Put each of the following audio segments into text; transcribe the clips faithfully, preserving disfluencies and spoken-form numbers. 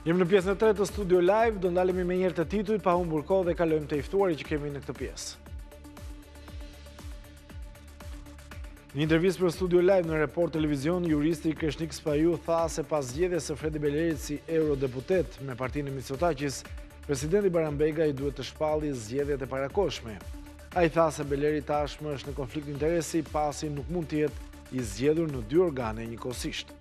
Jemi në pjesën e tretë të Studio Live, do ndalemi me njërë të titujt, pa humbur kohë dhe kalojmë të iftuari që kemi në këtë pjesë. Një intervistë për Studio Live në Report Televizion, juristi Kreshnik Spaju tha se pas zgjedhjes së Fredi Belerit si eurodeputet me partinë e Mitsotakis, presidenti Barambega i duhet të shpalli zgjedhjet e parakoshme. Ai tha se Beleri tashmë është në konflikt interesi pasi nuk mund të jetë i zgjedhur në dy organe njëkohësisht.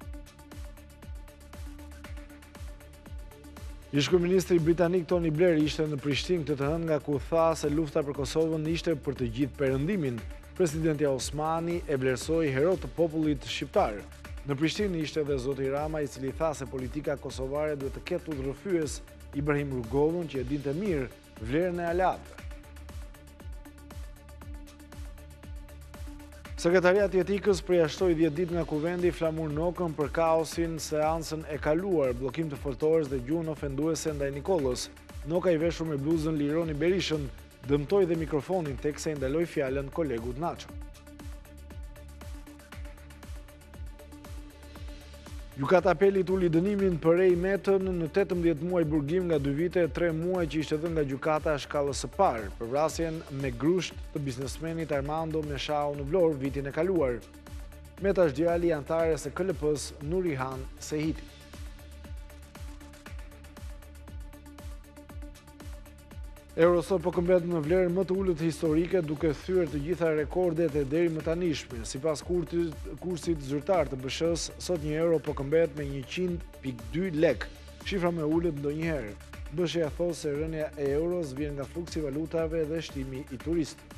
Ish-kryeministri britanik Tony Blair ishte në Prishtinë këtë të hënë nga ku tha se lufta për Kosovën ishte për të gjithë perëndimin. Presidenti Osmani e vlerësoi hero të popullit shqiptar. Në Prishtinë ishte edhe zoti Rama, i cili tha se politika kosovare duhet të ketë udhërrëfyes Ibrahim Rugovën, që e dinte mirë vlerën e aleatëve. Sekretariati i Etikës përjashtoi dhjetë ditë nga kuvendi Flamur Nokën për kaosin seancën e kaluar, bllokim të fortores dhe gjuhën ofenduese ndaj Nikollës. Noka, i veshur me bluzën lironi Berishën, dëmtoi dhe mikrofonin teksa i ndaloi fjalën kolegut Nacho. Gjykata Apelit uli dënimin për Rej Metën në tetëmbëdhjetë muaj burgim nga dy vite e tre muaj që ishte dhënë nga gjykata e shkallës së parë për vrasjen me grusht të biznesmenit Armando Meshao në Vlorë vitin e kaluar. Meta është djali i anëtares së K L P-s Nurihan Sehiti. Eurosur po këmbet në vlerën më të ulët historike, duke thyer të gjitha rekordet e deri më tanishme. Sipas kursit zyrtar të B S H-s, sot një euro po këmbet me njëqind pikë dy lek, shifra më ulët ndonjëherë. B S H-ja thosë se rënja e euros vjen nga fluksi valutave dhe shtimi i turistëve.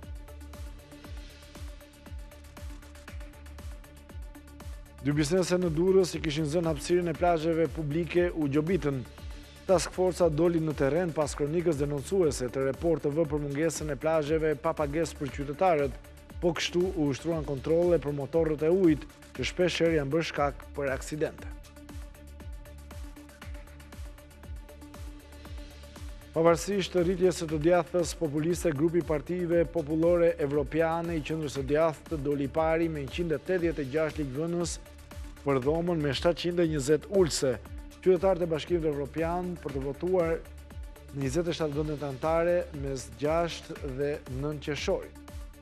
Dy biznese në Durrës i kishin zënë hapësirën e plazheve publike u gjobitën. Task Forca doli në terren pas kronikës denoncuese të Report T V për mungesën e plazheve pa pagesë për qytetarët, po kështu u ushtruan kontrolle për motorët e ujit, që shpeshherë janë bërë shkak për aksidente. Pavarësisht të rritjes së të djathtë populiste, grupi i partive popullore evropiane i qendrës së djathtë doli i pari me njëqind e tetëdhjetë e gjashtë ligvënës për dhomën me shtatëqind e njëzet ulse. Qytetarët e Bashkimit Evropian për të votuar në njëzet e shtatë vendet anëtare mes gjashtë dhe nëntë qershorit.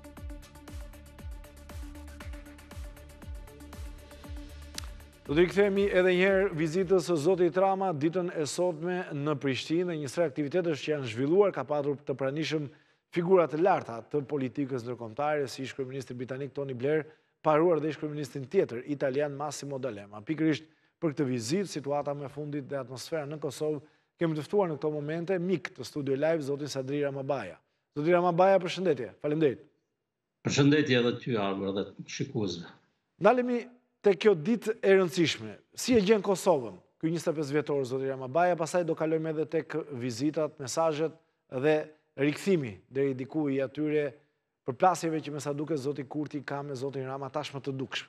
Do të rikthehemi edhe njëherë vizitës së zotit Rama ditën e sotme në Prishtinë, dhe një sër aktivitetesh që janë zhvilluar ka patur të pranishëm figura të larta të politikës ndërkombëtare, si ish-kryeministri britanik Tony Blair, paruar dhe ish-kryeministrin tjetër italian Massimo D'Alema. Pikërisht për këtë vizitë, situata më e fundit dhe atmosfera në Kosovë, kemi të ftuar në këto momente mik të Studio Live, zotin Sadri Ramabaja. Zoti Ramabaja, përshëndetje. Faleminderit. Përshëndetje edhe ty, Arbër, dhe shikuesve. Ndalemi te kjo ditë e rëndësishme. Si e gjen Kosovën ky njëzet e pesë vjetor, zoti Ramabaja, pastaj do kalojmë edhe tek vizitat, mesazhet dhe rikthimi deri diku i atyre përplasjeve që me sa duket zoti Kurti ka me zotin Rama tashmë të dukshëm.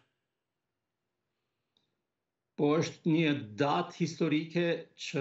Po është një datë historike që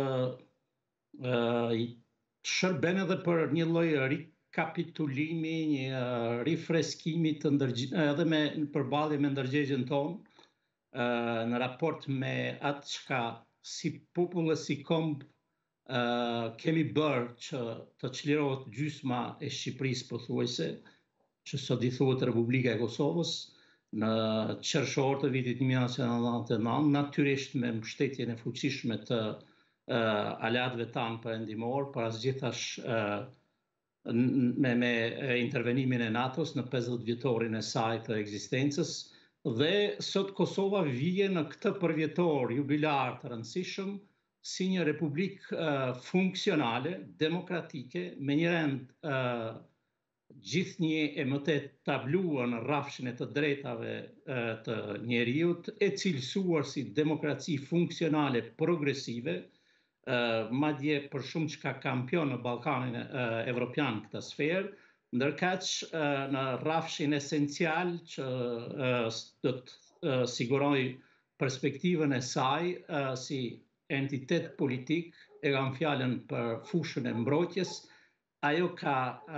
uh, shërben edhe për një lloj rikapitulimi, një rifreskimi të ndërgjigjes, edhe me përballje me ndërgjegjen tonë, uh, në raport me atë çka si popull e si komb uh, kemi bërë që të çlirohet gjysma e Shqipërisë pothuajse, që sot i thuhet Republika e Kosovës, në qershor të vitit një mijë nëntëqind e nëntëdhjetë e nëntë, natyrisht me mbështetjen e fuqishme të uh, aleatëve tanë perëndimor, parazgjithash uh, me, me intervenimin e NATO-s në pesëdhjetë vjetorin e saj të ekzistencës, dhe sot Kosova vije në këtë përvjetor jubilar të rëndësishëm si një republikë uh, funksionale, demokratike, me një rend uh, gjithnjë e më të tabluar në rrafshin e të drejtave të njeriut, e cilësuar si demokraci funksionale progresive, madje për shumë çka kampion në Ballkanin evropian këtë sferë, ndërkaq në rrafshin esencial që do të sigurojë perspektivën e saj si entitet politik, e kam fjalën për fushën e mbrojtjes, ajo ka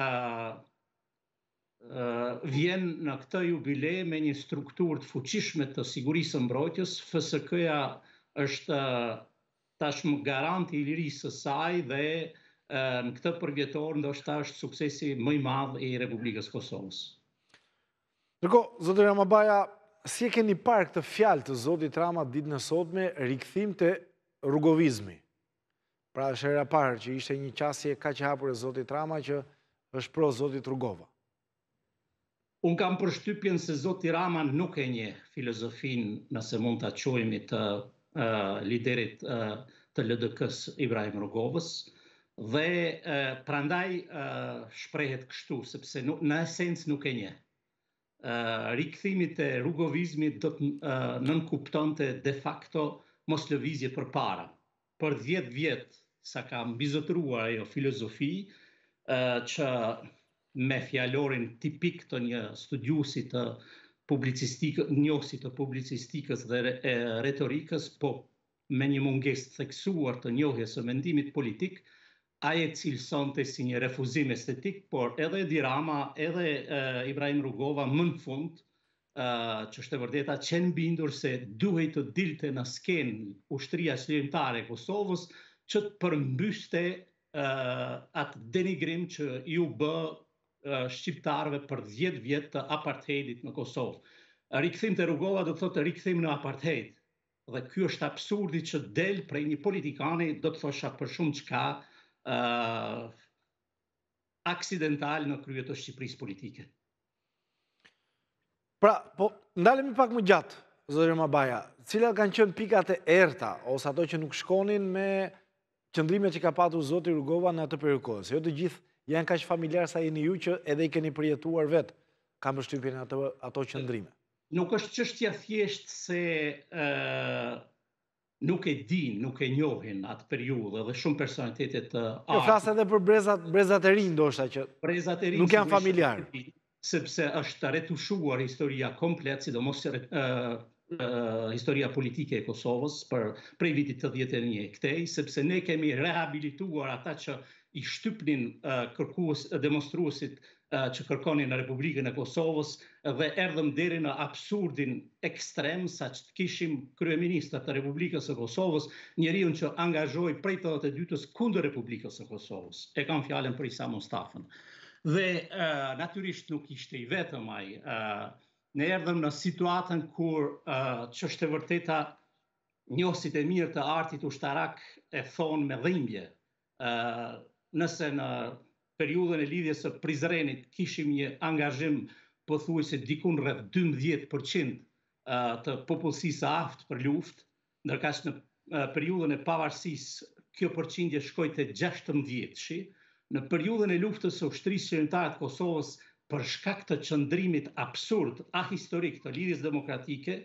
Uh, vjen në këtë jubile me një strukturë të fuqishme të sigurisë së mbrojtjes. F S K-ja është uh, tashmë garanti i lirisë së saj dhe në këtë përvjetor ndoshta është suksesi më i madh i Republikës Kosovës. Ndërkohë, zotëri Ramabaja, si e keni parë këtë fjalë të zotit Rama ditën e sotme, rikthim të rrugovizmi? Pra është hera parë që ishte një qasje kaq e hapur e zotit Rama që është pro zotit Rugova. Unë kam përshtypjen se zoti Rama nuk e njeh filozofin, nëse mund ta quajmë, të uh, liderit uh, të L D K-s Ibrahim Rugovës, dhe uh, prandaj uh, shprehet kështu, sepse nuk, në esencë nuk e njeh. Uh, rikthimi të rrugovizmit do të uh, nënkuptonte de facto mos lëvizje përpara. Për dhjetë vjet sa ka mbizotëruar ajo filozofi, uh, që me fjalorin tipik të një studiusi të publicistikës, njohësi të publicistikës dhe retorikës, po me një mungesë të theksuar të njohjes së mendimit politik, ai e cilësonte si një refuzim estetik, por edhe Edi Rama, edhe uh, Ibrahim Rugova më në fund, uh, që është e vërteta, qenë bindur se duhej të dilte në skenë ushtria çlirimtare e Kosovës që të përmbyste uh, atë denigrim që ju bë shqiptarëve për dhjetë vjet të apartheidit në Kosovë. Rikthim të Rugova do të thotë rikthim në apartheid. Dhe ky është absurdi që del prej një politikani, do të thosha për shumë çka uh, aksidental në krye të Shqipërisë politike. Pra, po ndalemi pak më gjatë, zotëri Ramabaja, cilat kanë qenë pikat e errta ose ato që nuk shkonin me qëndrimet që ka patur zoti Rugova në atë periudhë kohës. Jo të gjithë janë kaq familjar sa jeni ju që edhe i keni përjetuar vetë, kam përshtypjen ato, ato qëndrime. Nuk është çështja thjesht se uh, nuk e din, nuk e njohin atë periudhë dhe shumë personalitete të artë. Jo, flas edhe për brezat, brezat e rinj ndoshta që brezat e rinj nuk janë familjar. Sepse është retushuar historia komplet, sidomos uh, uh, historia politike e Kosovës për prej vitit të dhjetë e një këtej, sepse ne kemi rehabilituar ata që i shtypnin uh, kërkues demonstruesit uh, që kërkonin në Republikën e Kosovës dhe erdhëm deri në absurdin ekstrem sa që të kishim kryeministër të Republikës së Kosovës, njeriu që angazhoi prej të dytës kundër Republikës së Kosovës. E kam fjalën për Isa Mustafën. Dhe uh, natyrisht nuk ishte i vetëm ai. Uh, ne erdhëm në situatën kur uh, që është e vërteta njohësit e mirë të artit ushtarak e thonë me dhimbje. Uh, Nëse në periudhën e lidhjes së Prizrenit kishim një angazhim pothuajse dikun rreth dymbëdhjetë përqind të popullsisë së aftë për luftë, ndërkaq në periudhën e pavarësisë kjo përqindje shkoi te gjashtëmbëdhjetë. Në periudhën e luftës së ushtrisë qeveritare të Kosovës, për shkak të çndrimit absurd ahistorik të lidhjes demokratike,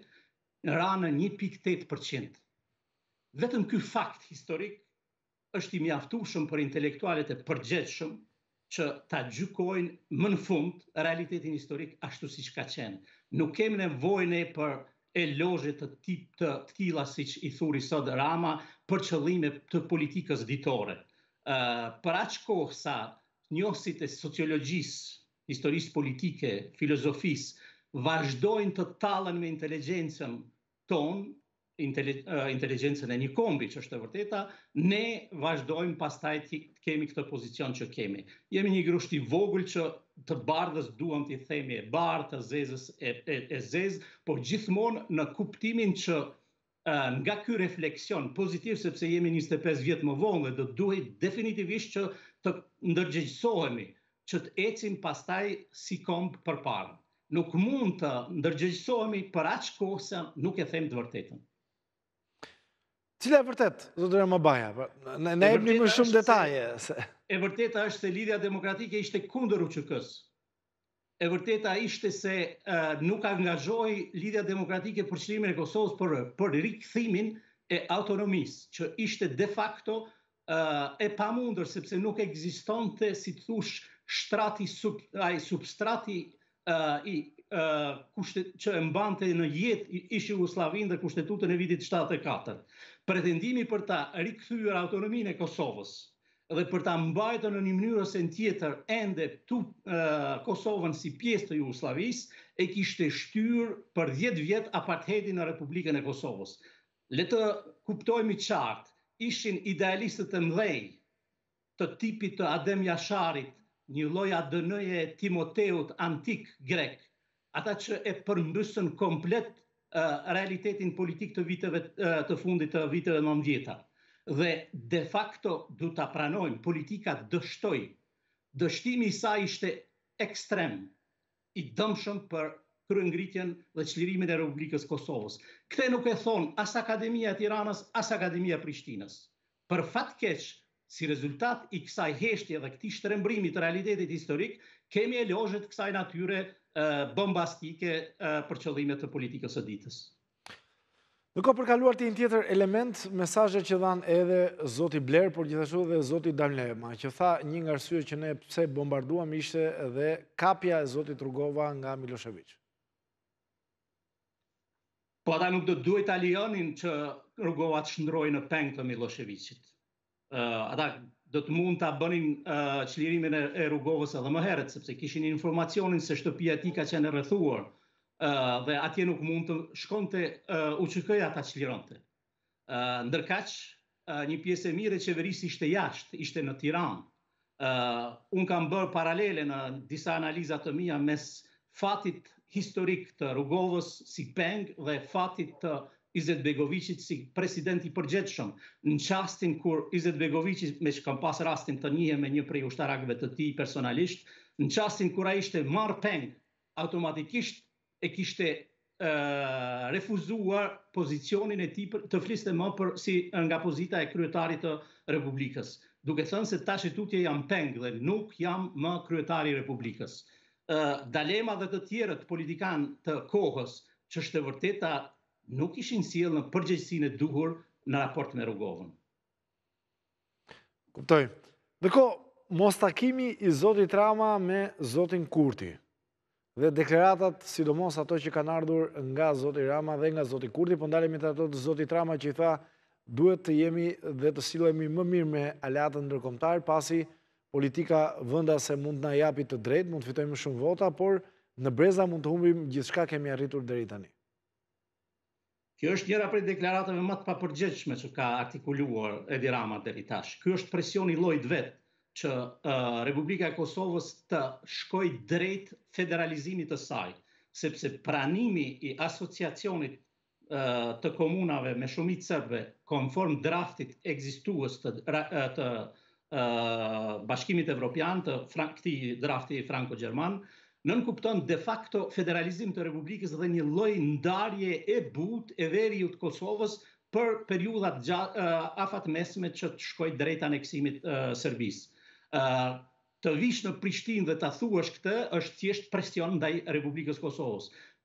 ra në një pikë tetë përqind. Vetëm ky fakt historik është i mjaftueshëm për intelektualet e përgjithshëm që ta gjykojnë më në fund realitetin historik ashtu siç ka qenë. Nuk kemi nevojë ne për elozhe të tip të tilla siç i thuri sot Rama për qëllime të politikës ditore. Uh, për aq kohë sa njohësit e sociologjisë, historisë politike, filozofisë vazhdojnë të tallen me inteligjencën tonë, inteligjencën e një kombi që është e vërteta, ne vazhdojmë pastaj të kemi këtë pozicion që kemi. Jemi një grusht i vogël që të bardhës duam t'i themi e bardhë, të zezës e, e, e zezë, por gjithmonë në kuptimin që uh, nga ky refleksion pozitiv, sepse jemi njëzet e pesë vjet më vonë dhe do duhet definitivisht që të ndërgjegjësohemi, që të ecim pastaj si komb përpara. Nuk mund të ndërgjegjësohemi për aq kohë sa nuk e them të vërtetën. Cila e vërtet, zotëri Ramabaja? Ne ne jepni më shumë detaje. Se... E vërteta është se lidhja demokratike ishte kundër U Q K-s. E vërteta ishte se uh, nuk angazhoi lidhja demokratike për çlimin e Kosovës për, për rikthimin e autonomisë, që ishte de facto uh, e pamundër, sepse nuk ekzistonte, si të thush, shtrati sub, ai substrati uh, i uh, kushtet, që e mbante në jetë ish Jugosllavin dhe kushtetutën e vitit shtatëdhjetë e katër. Pretendimi për ta rikthyer autonominë e Kosovës dhe për ta mbajtur në një mënyrë ose në tjetër ende tu uh, Kosovën si pjesë të Jugosllavisë e kishte shtyr për dhjetë vjet apartheidin në Republikën e Kosovës. Le të kuptojmë qartë, ishin idealistët e mdhej të tipit të Adem Jasharit, një lloj A D N-je e Timoteut antik grek, ata që e përmbysën komplet uh, realitetin politik të viteve uh, të fundit të viteve nëntëdhjetë. Dhe de facto du ta pranojmë, politika dështoi. Dështimi i saj ishte ekstrem, i dëmshëm për kryengritjen dhe çlirimin e Republikës Kosovës. Këtë nuk e thon as Akademia e Tiranës, as Akademia e Prishtinës. Për fat keq, si rezultat i kësaj heshtje dhe këtij shtrembrimi të realitetit historik, kemi elozhe të kësaj natyre uh, bombastike uh, për qëllime të politikës së ditës. Në ko përkaluar të një tjetër element, mesazhe që dhanë edhe zoti Bler, por gjithashtu dhe zoti Dalema, që tha një nga arsyet që ne pse bombarduam ishte edhe kapja e zotit Rugova nga Milošević. Po ata nuk do të duhet alionin që Rugova të shndrojë në peng të Miloševićit. Uh, ata do të mund ta bënin uh, çlirimin e, e Rugovës edhe më herët, sepse kishin informacionin se shtëpia e tij ka qenë rrethuar. Uh, dhe atje nuk mund të shkonte uh, U Q K-ja ta çlironte. Uh, ndërkaq, uh, një pjesë e mirë e qeverisë ishte jashtë, ishte në Tiranë. Uh, unë kam bërë paralele në disa analiza të mia mes fatit historik të Rugovës si peng dhe fatit të Izetbegovićit si president i përgjithshëm. Në çastin kur Izetbegovići, me që kam pas rastin të njihem me një prej ushtarakëve të tij personalisht, në çastin kur ai ishte marr peng, automatikisht e kishte uh, refuzuar pozicionin e tij të fliste më për si nga pozita e kryetarit të Republikës, duke thënë se tash tutje jam peng dhe nuk jam më kryetari i Republikës. Uh, Dalema dhe të tjerët politikanë të kohës që është e vërteta nuk ishin sjellë në përgjegjësinë e duhur në raport me Rugovën. Kuptoj. Dhe ko, mos takimi i zotit Rama me zotin Kurti dhe deklaratat, sidomos ato që kanë ardhur nga zoti Rama dhe nga zoti Kurti, po ndalemi të ato të zotit Rama që i tha duhet të jemi dhe të sillemi më mirë me aleatët ndërkombëtar, pasi politika vendase mund na japi të drejtë, mund të fitojmë shumë vota, por në breza mund të humbim gjithçka kemi arritur deri tani. Kjo është njëra prej deklaratave më të papërgjegjshme që ka artikuluar Edi Rama deri tash. Ky është presioni i llojit vet që uh, Republika e Kosovës të shkojë drejt federalizimit të saj, sepse pranimi i asociacionit uh, të komunave me shumicë serbe konform draftit ekzistues të, të uh, Bashkimit Evropian, të këtij drafti franko-gjerman, nënkupton de facto federalizim të Republikës dhe një lloj ndarje e butë e veriut të Kosovës për periudhat uh, afatmesme që të shkojë drejt aneksimit uh, Serbisë. Uh, të vish në Prishtinë dhe ta thuash këtë është thjesht presion ndaj Republikës Kosovës.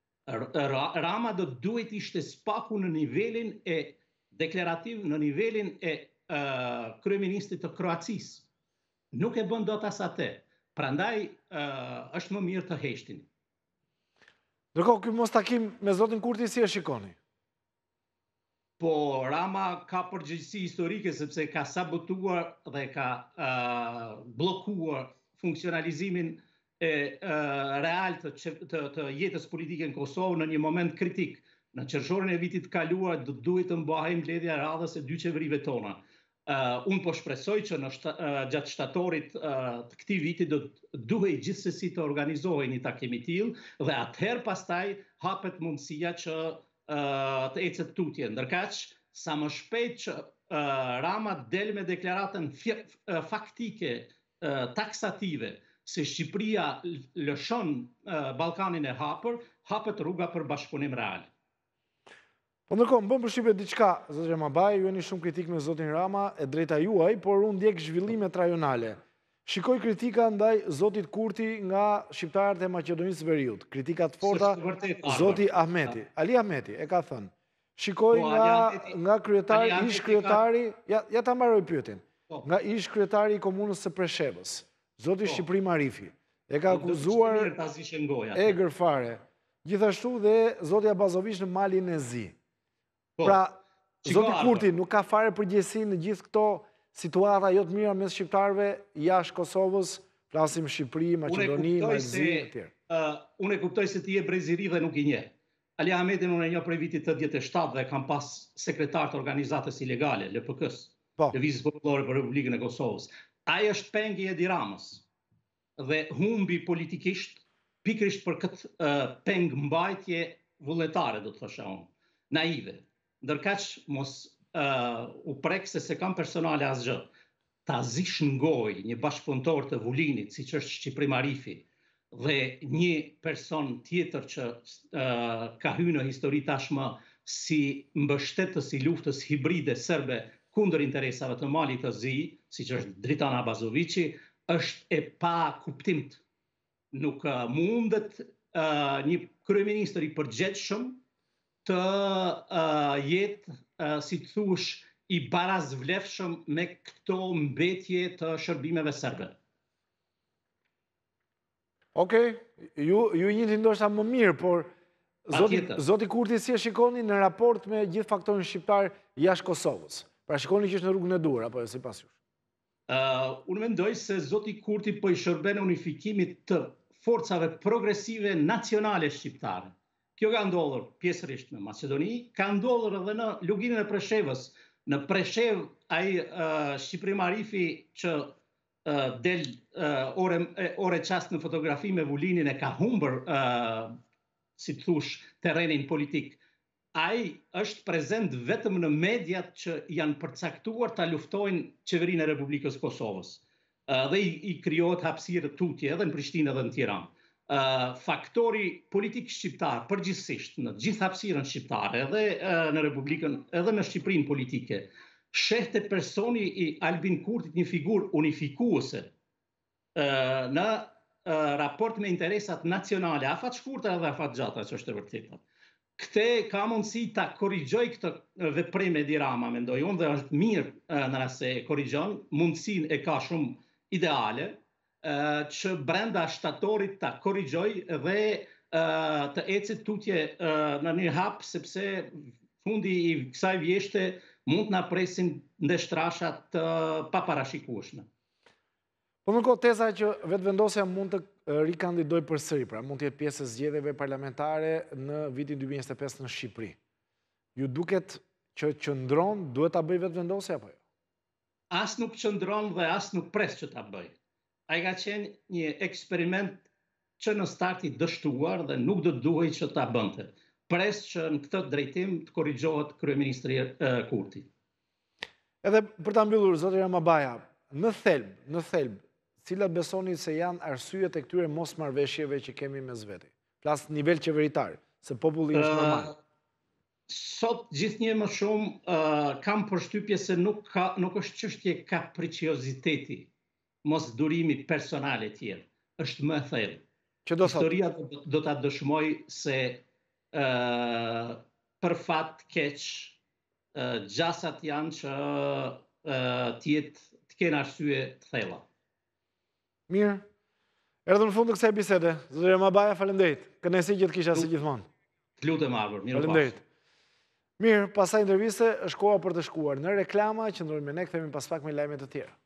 Rama do duhet ishte spaku në nivelin e deklarativ, në nivelin e uh, kryeministit të Kroacisë. Nuk e bën dot as atë. Prandaj uh, është më mirë të heshtin. Ndërkohë, ky mos takim me zotin Kurti si e shikoni? Po Rama ka përgjegjësi historike sepse ka sabotuar dhe ka uh, bllokuar funksionalizimin e uh, real të, të, të jetës politike në Kosovë në një moment kritik. Në qershorin e vitit kaluar do duhet të mbahej mbledhja e radhës e dy qeverive tona. Uh, unë po shpresoj që në shta, uh, gjatë shtatorit uh, të këtij viti do duhej gjithsesi të organizohej një takim i tillë dhe atëherë pastaj hapet mundësia që uh, të ecet tutje. Ndërkaq, sa më shpejt që uh, Rama del me deklaratën uh, faktike, uh, taksative, se Shqipëria lëshon uh, Ballkanin e hapur, hapet rruga për bashkëpunim real. Po ndërkohë, më bën përshtypje diçka, zotë Xhamabaj, ju jeni shumë kritik me zotin Rama, e drejta juaj, por unë ndjek zhvillimet rajonale. Shikoj kritika ndaj zotit Kurti nga shqiptarët e Maqedonisë Veriut. Kritika të forta zoti Ahmeti. Ali Ahmeti e ka thënë. Shikoj nga nga kryetari, ish kryetari, ja ja ta mbaroj pyetjen. Nga ish kryetari i komunës së Preshevës, zoti Shqipëri Marifi, e ka akuzuar egër fare. Gjithashtu dhe zoti Abazović në Malin e Zi. Pra, zoti Kurti nuk ka fare përgjegjësi në gjithë këto situata jo të mira mes shqiptarëve jashtë Kosovës, flasim Shqipëri, Maqedoni, Malzi e tjerë. Uh, unë e kuptoj se ti je breziri dhe nuk i njeh. Ali Ahmetin unë e njoh prej vitit të dhjetë e shtatë dhe kam pas sekretar të organizatës ilegale, L P K-s. Lëvizjes Popullore për Republikën e Kosovës. Ai është pengi i Edi Ramës dhe humbi politikisht pikrisht për këtë uh, peng mbajtje vullnetare, do të thosha unë, naive. Ndërkaq mos uh, u prek se se kam personale asgjë. Ta zish në gojë një bashkëpunëtor të Vulinit, siç është Shqipëri Marifi, dhe një person tjetër që uh, ka hyrë në histori tashmë si mbështetës i luftës hibride serbe kundër interesave të Malit të Zi, siç është Dritan Abazovici, është e pa kuptimt. Nuk uh, mundet uh, një kryeministër i përgjithshëm të uh, jetë, uh, si të thush, i barazvlefshëm me këto mbetje të shërbimeve serbe. Okej, ju, ju njëti ndoshta më mirë, por zoti, zoti Kurti si e shikoni në raport me gjithë faktorin shqiptar jashtë Kosovës? Pra shikoni që është në rrugën e dur, apo si pas jush? Uh, unë mendoj se zoti Kurti po i shërben unifikimit të forcave progresive nacionale shqiptare. Kjo ka ndodhur pjesërisht në Macedoni, ka ndodhur edhe në luginën e Preshevës. Në Preshev, ai uh, Shqipëri Marifi që uh, del uh, ore, ore qast në fotografi me Vulinin e ka humbër, uh, si të thush, terrenin politik. Ai është prezent vetëm në mediat që janë përcaktuar ta luftojnë qeverinë e Republikës Kosovës. Uh, dhe i, i krijohet hapësirë tutje edhe në Prishtinë edhe në Tiranë. Uh, faktori politik shqiptar përgjithsisht në gjithë hapësirën shqiptare edhe uh, në Republikën edhe në Shqipërinë politike shehte personi i Albin Kurtit një figurë unifikuese uh, në uh, raport me interesat nacionale, afat shkurta edhe afat gjata, që është e vërtetë. Këte ka mundësi ta korrigjoj këtë veprim Edi Rama, mendoj unë, dhe është mirë uh, në rast se e korrigjon, mundësinë e ka shumë ideale, që brenda shtatorit ta korrigjoj dhe të ecet tutje në një hap, sepse fundi i kësaj vjeshte mund na presin ndeshtrashat të paparashikueshme. Po në kohë teza që vetëvendosja mund të rikandidoj përsëri, pra mund të jetë pjesë e zgjedhjeve parlamentare në vitin dy mijë e njëzet e pesë në Shqipëri. Ju duket që qëndron, duhet ta bëj vetëvendosja apo jo? As nuk qëndron dhe as nuk pres që ta bëj. Ai ka qenë një eksperiment që në start i dështuar dhe nuk do duhej që ta bënte. Pres që në këtë drejtim të korrigjohet kryeministri Kurti. Edhe për ta mbyllur, zoti Ramabaja, në thelb, në thelb, cilat besoni se janë arsyet e këtyre mosmarrveshjeve që kemi mes veti? Flas nivel qeveritar, se populli është normal. Sot gjithnjë më shumë uh, kam përshtypje se nuk, ka, nuk është çështje kapricioziteti, mos durimi personale tjerë, është më thellë. Historia do, do ta dëshmoj se uh, për fat keq uh, gjasat janë që uh, tjetë të kenë arsye të thella. Mirë. Erdhëm në fund të kësaj bisede. Zoti Ramabaja, faleminderit. Kënaqësi që të kisha si gjithmonë. Të lutem Arbër, mirë u faleminderit. Mirë, pasaj interviste është koha për të shkuar në reklama, qëndrojmë me ne, kthehemi pas pak me lajme të tjera.